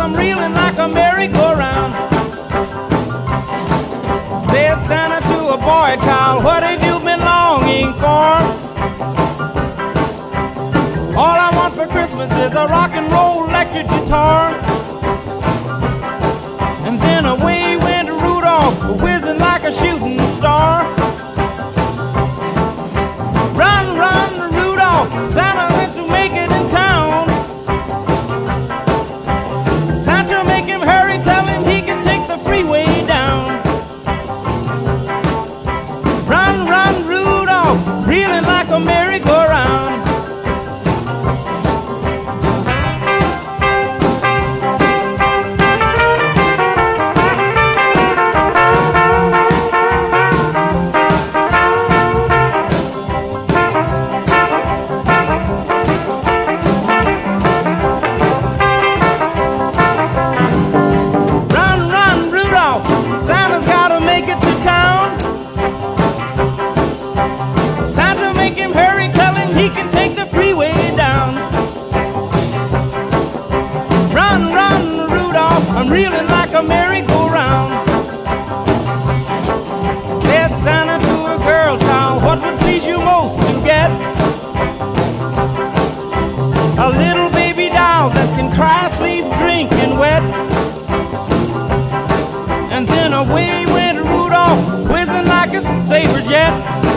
I'm reeling like a merry-go-round. Said Santa to a boy child, what have you been longing for? All I want for Christmas is a rock and roll electric guitar. And then away went Rudolph, whizzing like a shooting star. Run, run, Rudolph, Santa wants to make it in town. Santa, make him hurry, tell him he can take the freeway down. Run, run, Rudolph, reeling like a merry-go-round. Santa's gotta make it to town. Santa, make him hurry, tell him he can take the freeway down. Run, run, Rudolph, I'm reeling like a merry-go-round. Said Santa to a girl child, what would please you most to get? A little baby doll that can cry, sleep, drink, and wet. And then away went Rudolph, whizzing like a saber jet.